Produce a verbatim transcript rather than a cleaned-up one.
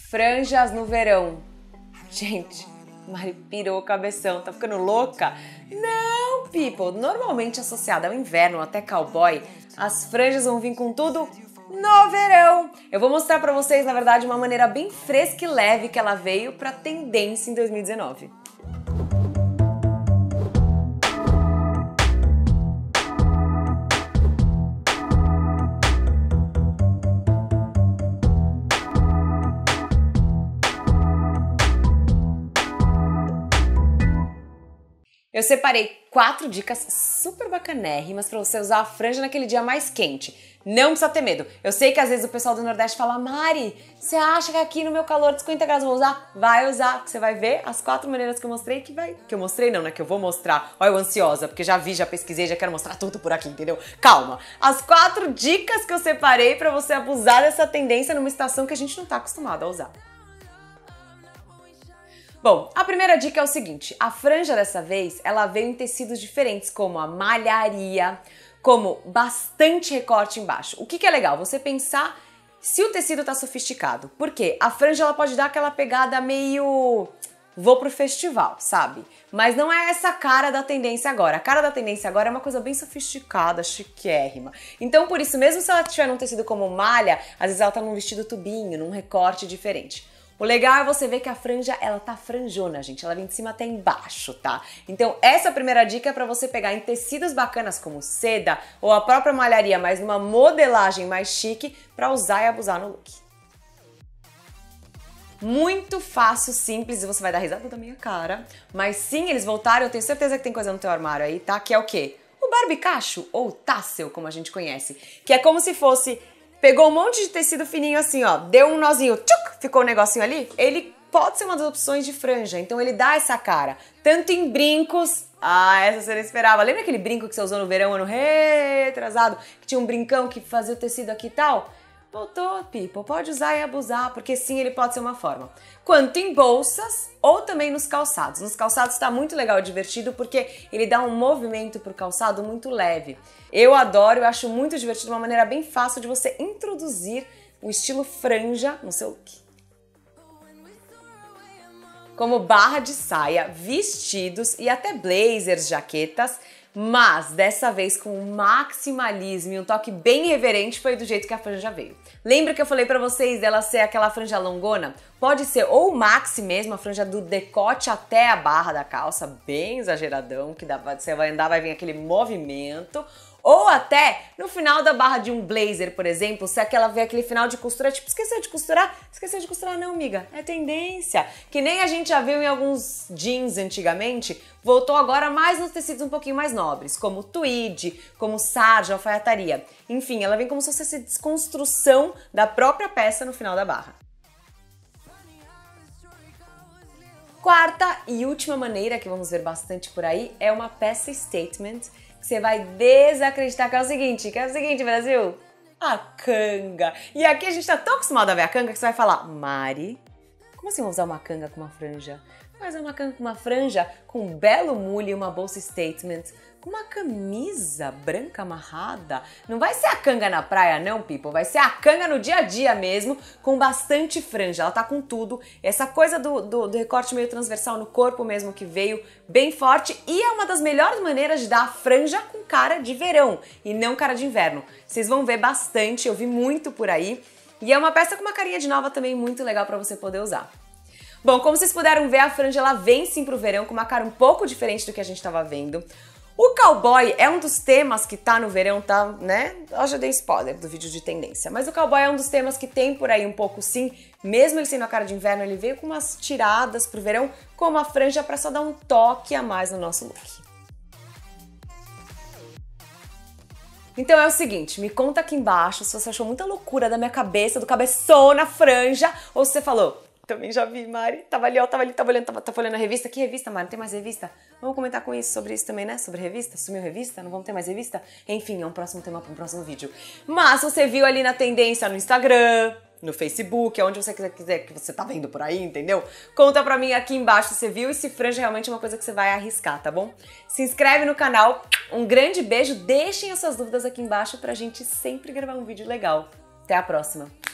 Franjas no verão. Gente, Mari pirou o cabeção, tá ficando louca? Não, people! Normalmente associada ao inverno ou até cowboy, as franjas vão vir com tudo no verão. Eu vou mostrar pra vocês, na verdade, uma maneira bem fresca e leve que ela veio pra tendência em dois mil e dezenove. Eu separei quatro dicas super bacanérrimas para você usar a franja naquele dia mais quente. Não precisa ter medo. Eu sei que às vezes o pessoal do Nordeste fala: Mari, você acha que aqui no meu calor de cinquenta graus eu vou usar? Vai usar, que você vai ver as quatro maneiras que eu mostrei que vai... Que eu mostrei não, né? Que eu vou mostrar. Olha eu ansiosa, porque já vi, já pesquisei, já quero mostrar tudo por aqui, entendeu? Calma. As quatro dicas que eu separei para você abusar dessa tendência numa estação que a gente não tá acostumado a usar. Bom, a primeira dica é o seguinte, a franja dessa vez, ela veio em tecidos diferentes, como a malharia, como bastante recorte embaixo. O que que é legal? Você pensar se o tecido tá sofisticado. Por quê? A franja, ela pode dar aquela pegada meio... vou pro festival, sabe? Mas não é essa cara da tendência agora. A cara da tendência agora é uma coisa bem sofisticada, chiquérrima. Então, por isso, mesmo se ela tiver num tecido como malha, às vezes ela tá num vestido tubinho, num recorte diferente. O legal é você ver que a franja, ela tá franjona, gente. Ela vem de cima até embaixo, tá? Então, essa primeira dica é pra você pegar em tecidos bacanas como seda ou a própria malharia, mas numa modelagem mais chique, pra usar e abusar no look. Muito fácil, simples, e você vai dar risada da minha cara. Mas sim, eles voltaram, eu tenho certeza que tem coisa no teu armário aí, tá? Que é o quê? O barbicacho, ou tassel, como a gente conhece. Que é como se fosse... Pegou um monte de tecido fininho assim, ó, deu um nozinho, tchuc, ficou um negocinho ali, ele pode ser uma das opções de franja, então ele dá essa cara, tanto em brincos, ah, essa você não esperava, lembra aquele brinco que você usou no verão, ano retrasado, que tinha um brincão que fazia o tecido aqui e tal? Voltou, people, pode usar e abusar, porque sim, ele pode ser uma forma. Quanto em bolsas ou também nos calçados. Nos calçados tá muito legal e divertido porque ele dá um movimento pro calçado muito leve. Eu adoro, eu acho muito divertido, uma maneira bem fácil de você introduzir o estilo franja no seu look. Como barra de saia, vestidos e até blazers, jaquetas, mas dessa vez com um maximalismo e um toque bem reverente foi do jeito que a franja veio. Lembra que eu falei pra vocês dela ser aquela franja longona? Pode ser ou o maxi mesmo, a franja do decote até a barra da calça, bem exageradão, que dá, você vai andar, vai vir aquele movimento. Ou até no final da barra de um blazer, por exemplo, se aquela vê aquele final de costura, tipo, esqueceu de costurar? Esqueceu de costurar não, amiga, é tendência. Que nem a gente já viu em alguns jeans antigamente, voltou agora mais nos tecidos um pouquinho mais nobres, como tweed, como sarja, alfaiataria. Enfim, ela vem como se fosse essa desconstrução da própria peça no final da barra. Quarta e última maneira que vamos ver bastante por aí é uma peça statement, que você vai desacreditar, que é o seguinte, que é o seguinte, Brasil, a canga. E aqui a gente tá tão acostumado a ver a canga que você vai falar, Mari, como assim vou usar uma canga com uma franja? Mas é uma canga com uma franja, com um belo mule e uma bolsa statement, com uma camisa branca amarrada. Não vai ser a canga na praia não, people, vai ser a canga no dia a dia mesmo, com bastante franja, ela tá com tudo. Essa coisa do, do, do recorte meio transversal no corpo mesmo que veio bem forte e é uma das melhores maneiras de dar a franja com cara de verão e não cara de inverno. Vocês vão ver bastante, eu vi muito por aí. E é uma peça com uma carinha de nova também muito legal pra você poder usar. Bom, como vocês puderam ver, a franja ela vem sim pro verão com uma cara um pouco diferente do que a gente tava vendo. O cowboy é um dos temas que tá no verão, tá, né? Eu já dei spoiler do vídeo de tendência. Mas o cowboy é um dos temas que tem por aí um pouco sim. Mesmo ele sendo a cara de inverno, ele veio com umas tiradas pro verão, com uma franja pra só dar um toque a mais no nosso look. Então é o seguinte, me conta aqui embaixo se você achou muita loucura da minha cabeça, do cabeção na franja, ou se você falou... Também já vi, Mari. Tava ali, ó, tava ali, tava olhando, tava, tava olhando a revista. Que revista, Mari? Não tem mais revista? Vamos comentar com isso, sobre isso também, né? Sobre revista? Sumiu revista? Não vamos ter mais revista? Enfim, é um próximo tema para um próximo vídeo. Mas você viu ali na tendência no Instagram, no Facebook, aonde você quiser, quiser que você tá vendo por aí, entendeu? Conta pra mim aqui embaixo se você viu e se franja realmente é uma coisa que você vai arriscar, tá bom? Se inscreve no canal, um grande beijo, deixem as suas dúvidas aqui embaixo pra gente sempre gravar um vídeo legal. Até a próxima!